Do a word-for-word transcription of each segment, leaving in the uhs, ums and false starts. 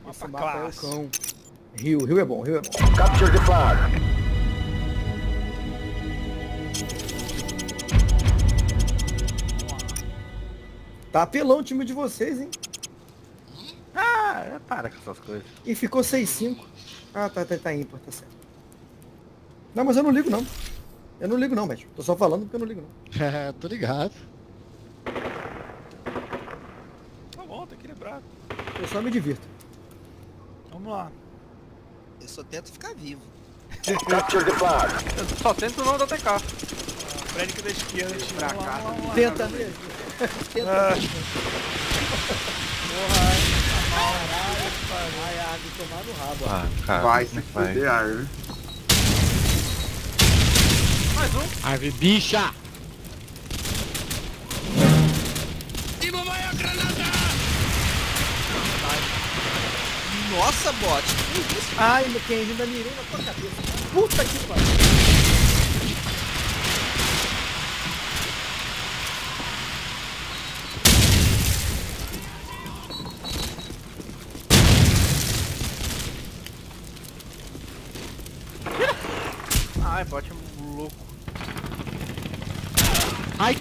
Esse mapa é o cão. Rio, Rio é bom, Rio é bom. Capture the flag. Tá apelão o time de vocês, hein? Ah, para com essas coisas. E ficou seis cinco. Ah, tá, tá, tá ímpar, tá certo. Não, mas eu não ligo não. Eu não ligo não, Médio. Tô só falando porque eu não ligo não. É, tô ligado. Tá bom, tá equilibrado. Eu só me divirto. Vamos lá. Eu só tento ficar vivo. Capture the flag. Eu só tento não dar T K. Frederick da esquerda, time Pra vamos lá, cá. vamos lá. Tenta mesmo. Tenta Ah. mesmo. Porra, ai, tá mal. Ai, a água tomar no rabo. ó. Ah, cara. Vai como é se que vai? fuder, Árvore. Mais um. Árvore bicha! Nossa, bot. Que isso? Ai, meu Kenji, ainda mirei na tua cabeça. Puta que pariu. Ai, bot é louco. Ai!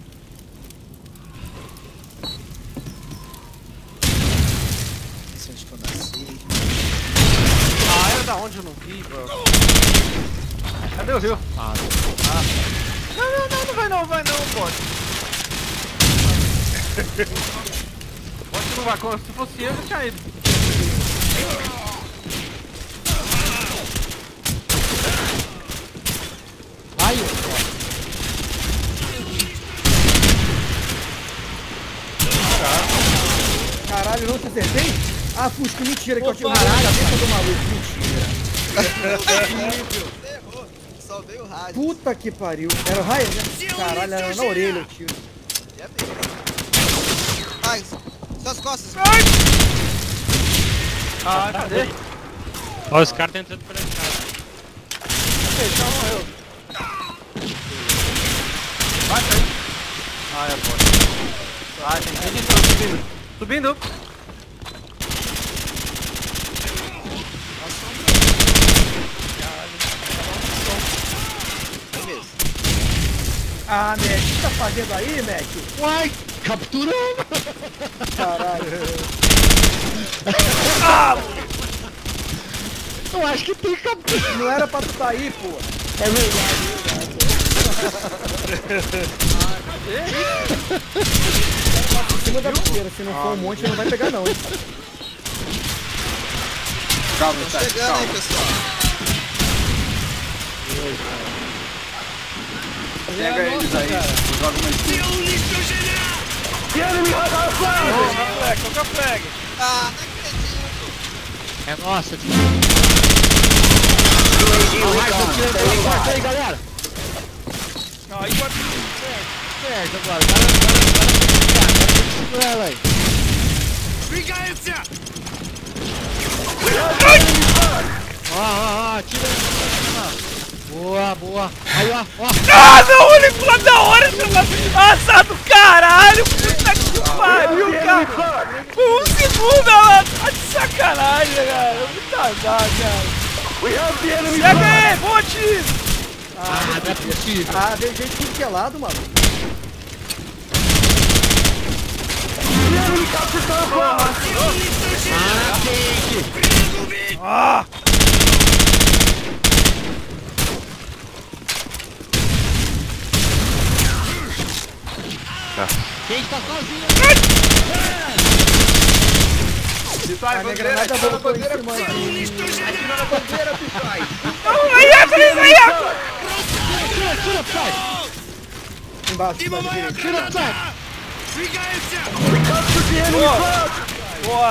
Isso onde que eu nasci. Ah, era da onde eu não vi, bro. Cadê o Rio? Ah, Não, não, não, não vai não, vai não, bot. Bot não vai, como se fosse eu, eu tinha ido. ai, ó. Caralho, não te acertei? Ah, Fusco, mentira que eu tinha. Caralho, a cabeça do maluco, mentira. Errou. Só veio o rádio. Puta que pariu. Era o raio, né? Caralho, era na orelha o tiro. É mesmo. Ai, suas costas. Ah, cadê? Ó, os caras tentando pra cá. Então morreu. Vai, sai. Ah, é bot. Ah, tem gente entrando, subindo. Subindo. É mesmo. Ah, Mac, o que tá fazendo aí, Mac? Uai! Capturando! Caralho. Eu acho que tem captura. Não era pra tu tá aí, pô. É verdade, é verdade. Em cima da primeira, se não for um monte, não vai pegar não, hein? Calma, Tô tá, chegando aí, calma. pessoal. Pega eles aí. Joga uma skin. Flag, toca flag. Ah, não acredito. É nossa, tio. Corta aí, galera. Não, aí pode... Certo, agora. Cara, cara, cara, segura ela aí. Ó, ó, ó, tira aí. Boa, boa. Aí, ó, ó. Ah, não, ele pula da hora, seu assado do caralho. Puta que pariu, cara. Foi um segundo, ela tá de sacanagem, cara. Muito azar, cara. Chega aí, bote! Ah, não é possível. Ah, veio gente tudo que é lado, mano. Ah, quente. Ah! Quente tá sozinho. Se A sai, minha bandeira, granada atira na voltou em bandeira, cima. atira na bandeira, Pifai. Não, aí, Atriz, aí! Tira, tira, sai. Embaixo, embaixo, direito. Tira, sai. Boa!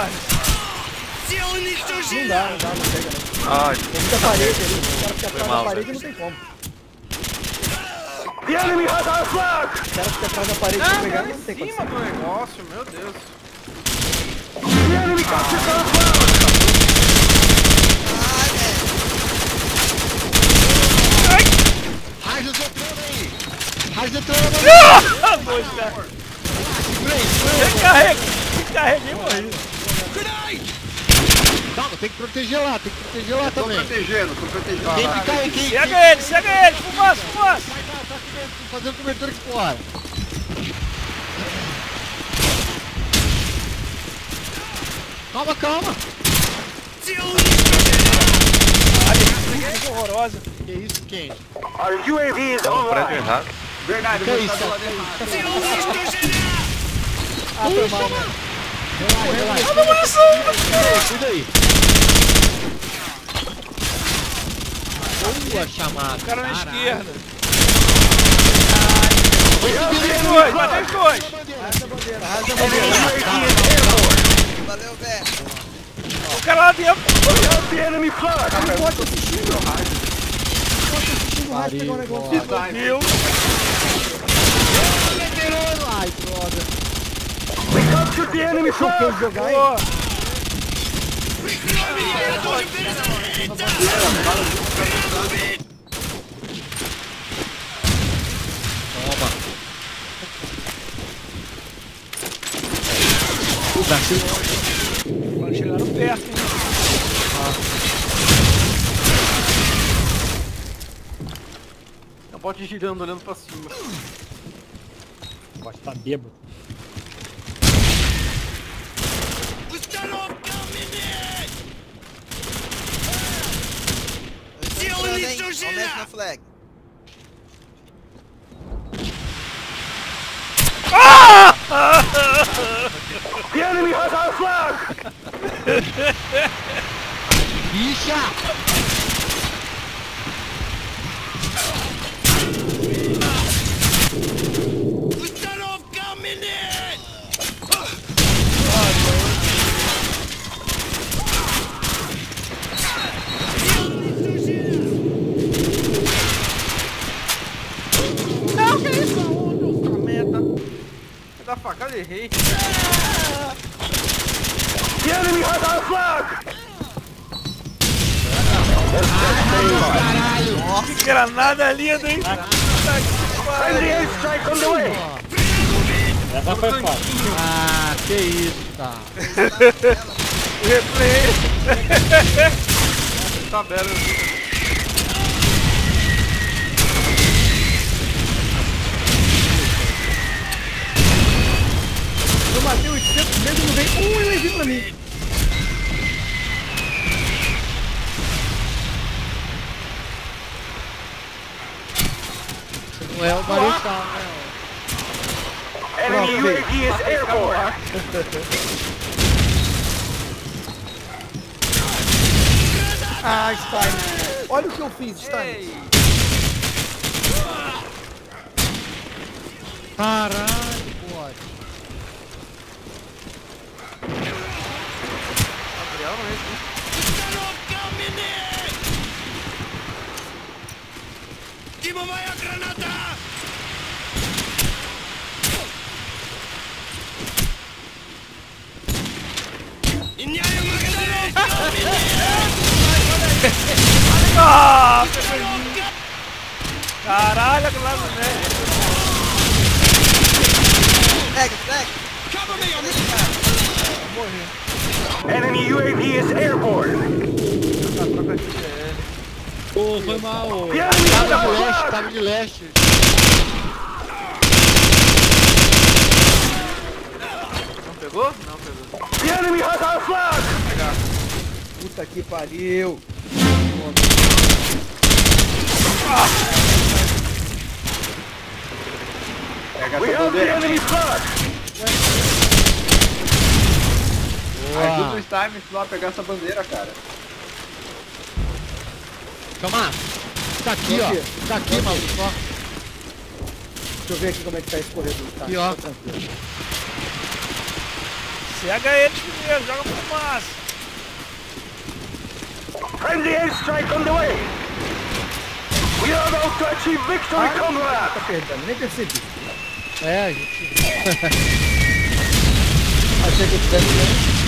Não dá, não dá, não pega não. Ai, Tem muita parede ali. O cara fica atrás da mal, parede e não tem como. O cara fica atrás da parede e Ah, pegar tá não em tem cima condição. do negócio, meu Deus. Raios entrando aí. Raios entrando aí. Ah, dois, cara. Recarrega! Recarreguei e morri. tem que proteger lá, tem que proteger lá Tô também. protegendo, tô protegendo. Quem Ah, fica aí, quem... Cega ele, cega ele, fumaça, fumaça. Vai cá, tá aqui, fazendo cobertura aqui fora. Calma, calma. Ah, que horrorosa. Que isso, quem? Our U A V is Tá no prédio online. errado. Verdade, Que eu vou isso? estar do lado errado. Ah, foi mal, mano. Relaxa, relaxa. Cuida aí. Boa chamada. O cara na Caralho. esquerda. Matei dois, matei dois. Arrasa a bandeira. Valeu, velho. O cara lá dentro. The enemy flag. Não pode assistir, meu rádio. Não pode assistir o rádio pegar o negócio. Design. Meu. Ai, droga. We captured the enemy flag. Quem jogar, hein? Pô. Toma. O Brasil. Agora chegaram perto, hein? Não pode ir girando, olhando pra cima. Pode estar bêbado. Aumenta na flag. The enemy has our flag. Bicha! Não, que isso? Outra meta. Vai dar facada, errei. The enemy has our flag. Que granada linda, hein? Friendly airstrike on the way. Essa foi fácil. Ah, que isso, tá. Replay. Tabela. Eu matei oitocentos vezes e não veio um U A V pra mim. Não é o Marechal, né? Enemy U A V is airborne. Ah, Stein. Olha o que eu fiz, Stein. Caralho, pode. Gabriel não entra. Ah, caralho, que lado, né? Pega, pega. Enemy U A V is airborne. Ô, foi mal. The enemy has Tava de our leste, flag. tava de leste. Não pegou? Não pegou. The enemy has our flag. Puta que pariu. Pega We essa have the bandeira. enemy flag. Ajuda o Stein lá a pegar essa bandeira, cara. Calma. Tá aqui, Tô ó. aqui. Tá aqui, maluco, ó. Deixa eu ver aqui como é que tá esse corredor. Tá, Aqui, ó. tá tranquilo. Cega eles primeiro, joga fumaça. Friendly airstrike on the way. We are about to achieve victory, comrade. Tá perdendo, nem percebi. É, a gente... Achei que eu tivesse ganho.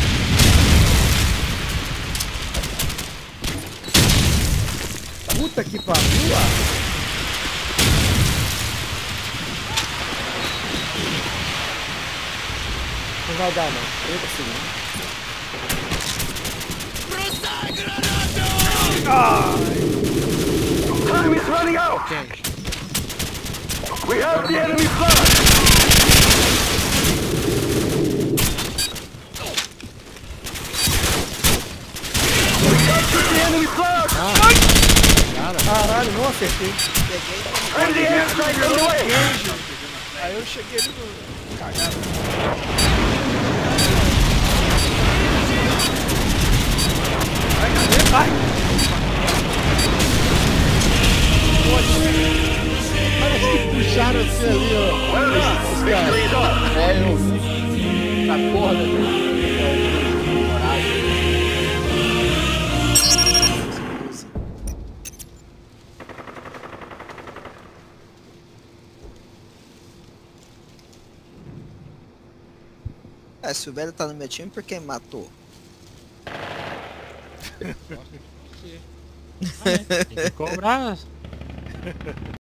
Puta que pariu, ah. Não vai dar, não. trinta segundos. Time is running out! Ok. We have the enemy flag! We captured the enemy flag! Caralho, não acertei. Friendly airstrike on the way! Aí eu cheguei ali no... Cagado. Vai, cadê? Vai! Parece que puxaram você ali, ó. Well done! Victory is ours! É, eu vi. Essa porra da É, se o velho tá no meu time, por que me matou? Tem que cobrar.